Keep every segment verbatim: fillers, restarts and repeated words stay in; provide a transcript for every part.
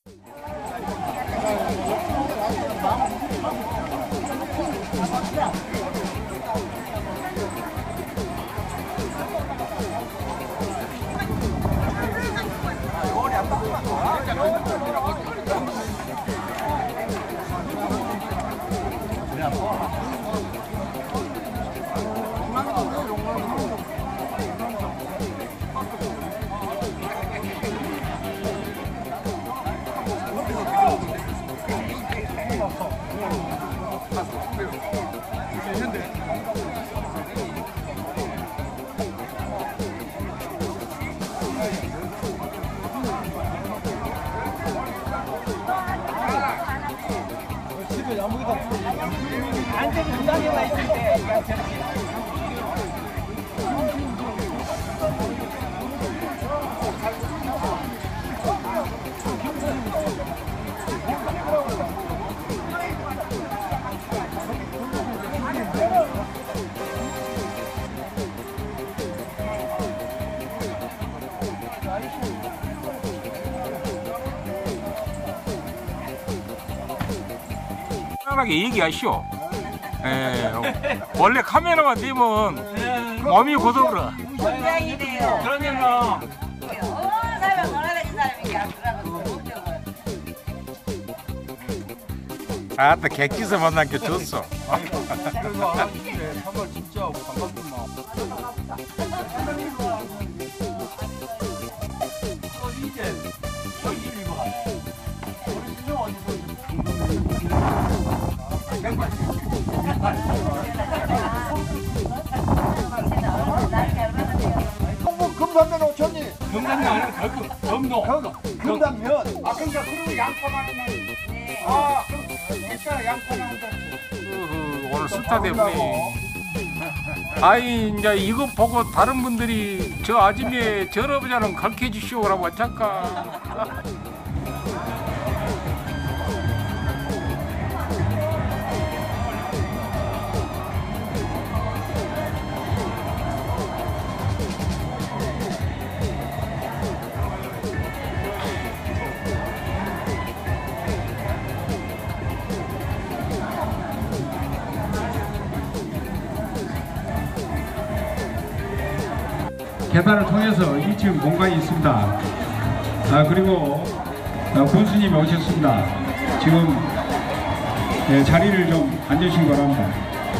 안전 중단에만 있을 때 저렇게 편하게 얘기하시오. 에, 원래 카메라만 되면 몸이 고소그러. 현장이네요. 그러면은 어, 사람 원하는 사람이 안 들어가고 아따 객기서 만난 게 좋소. 그래서 알아주는데 정말 진짜 반갑구만. 이제 여기 이거 우리 진짜 어디서 금산면 오천이 금단면 아니라 금도 금산면 아 그러니까 그러면 양파만 네. 아 그럼 괜찮아 양파만 오늘 스타 대표님. 아이 이제 이거 보고 다른 분들이 저 아줌의 전업자는 가르쳐 주시오라고 잠깐. 계단을 통해서 이 층 공간이 있습니다. 아, 그리고 아, 군수님이 오셨습니다. 지금 네, 자리를 좀 앉으신 거랍니다.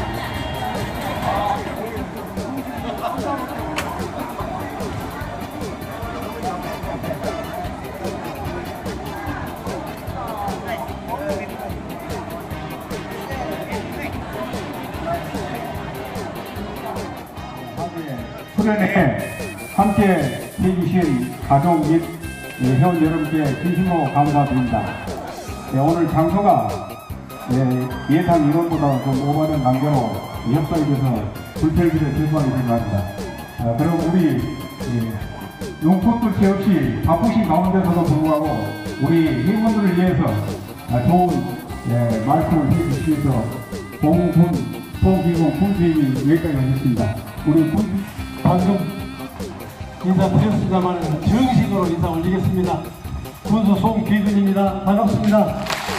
수련회 함께 해주신 가족 및 회원 여러분께 진심으로 감사드립니다. 네, 오늘 장소가 네, 예상 인원보다 좀 오버된 관계로 협소에 대해서 불편기를 제소하게 된 것 같습니다. 아, 그럼 우리 예, 용포도 체 없이 바쁘신 가운데서도 불구하고 우리 회원들을 위해서 아, 좋은 예, 말씀을 해주시기 위해서 공군 소기공 군수님이 여기까지 오셨습니다. 우리 군 방금 인사드렸습니다만 정식으로 인사 올리겠습니다. 군수 송기근입니다. 반갑습니다.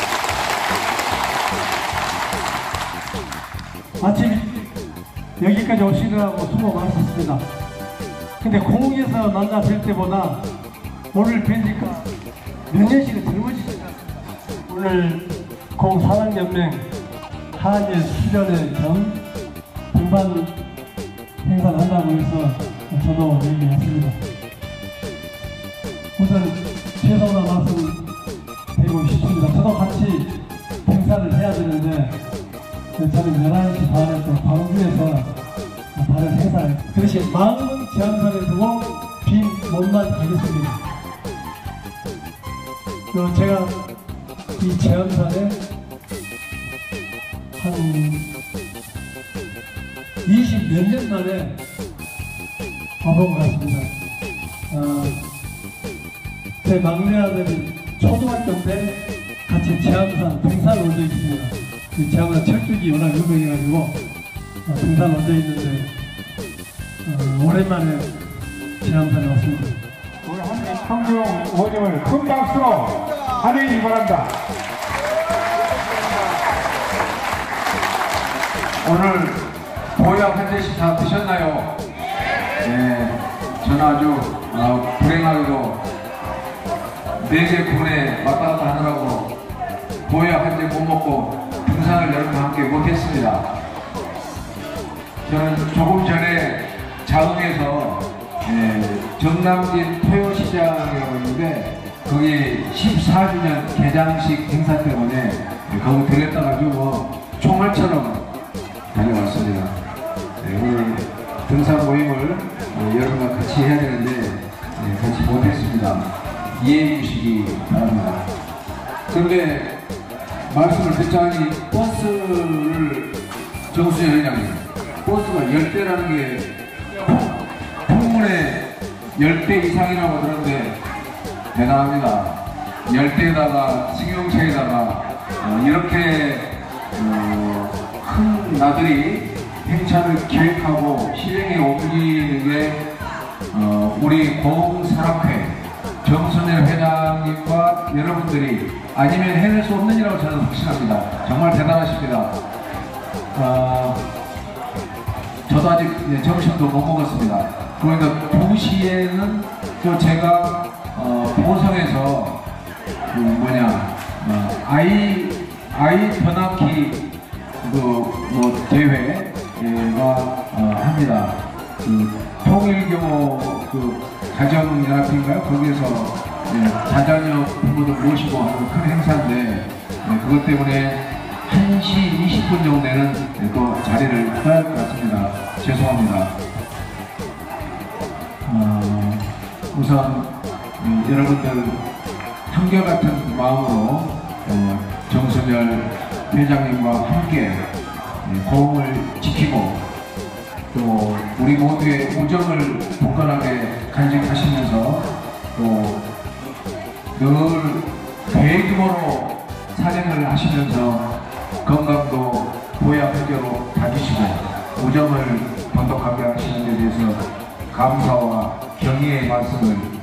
아침 여기까지 오시느라고 수고 많으셨습니다. 근데 공에서 만나 뵐 때보다 오늘 뵈니까 몇 년씩은 젊어지셨어요. 오늘 공사랑연맹 한일 수련회 겸 등반 행사를 한다고 해서 저도 얘기했습니다. 우선 죄송한 말씀 드리고 싶습니다. 저도 같이 행사를 해야 되는데 저는 열한 시 반에 또 광주에서 다른 행사를 그것이 마음은 제한선에 두고 빈 몸만 가겠습니다. 그 제가 이 제한선에 한 이십 몇 년 만에 와본 것 같습니다. 어, 제 막내 아들이 초등학교 때 같이 제암산 등산을 얹어 있습니다. 그 제암산 철쭉이 워낙 유명해가지고 어, 등산 얹어 있는데 어, 오랜만에 제암산에 왔습니다. 우리 한민 청중 의원님을 큰 박수로 환영이 바란다. 오늘 보약 한 잔씩 다 드셨나요? 네, 저는 아주 어, 불행하게도 네 개 군에 왔다 갔다 하느라고 보약 한 잔 못 먹고 등산을 여러분과 함께 못했습니다. 저는 조금 전에 자흥에서 예, 정남진 토요시장이라고 있는데 거기 십사 주년 개장식 행사 때문에 거기 들렸다가지고 뭐 총알처럼 다녀왔습니다. 네, 오늘 등산 모임을 어, 여러분과 같이 해야 되는데 네, 같이 못했습니다. 이해해 주시기 바랍니다. 그런데 말씀을 듣자니 버스를 정수현 회장님 버스가 열 대라는 게 풍문에 열 대 이상이라고 들었는데 대단합니다. 열 대에다가 승용차에다가 어, 이렇게 어, 큰 나들이 행차를 기획하고 실행에 옮기는 게 어, 우리 고흥산악회 정순일 회장님과 여러분들이 아니면 해낼 수 없는 일이라고 저는 확신합니다. 정말 대단하십니다. 어, 저도 아직 네, 점심도 못 먹었습니다. 그러니까 두 시에는 또 제가 어, 보성에서 그 뭐냐 어, 아이 아이 변압기 그뭐 대회가 어, 합니다. 그 통일교 그 가정연합인가요? 거기에서 예, 자자녀 부모들 모시고 하는 큰 행사인데 예, 그것 때문에 한 시 이십 분 정도에는 예, 또 자리를 떠야 할 것 같습니다. 죄송합니다. 어, 우선 음, 여러분들 한결같은 마음으로 어, 정순열 회장님과 함께 예, 고흥을 지키고 또 우리 모두의 우정을 굳건하게 간직하시면서 또 늘 대규모로 산행을 하시면서 건강도 보약해결로 다지시고 우정을 번독하게 하시는 데 대해서 감사와 경의의 말씀을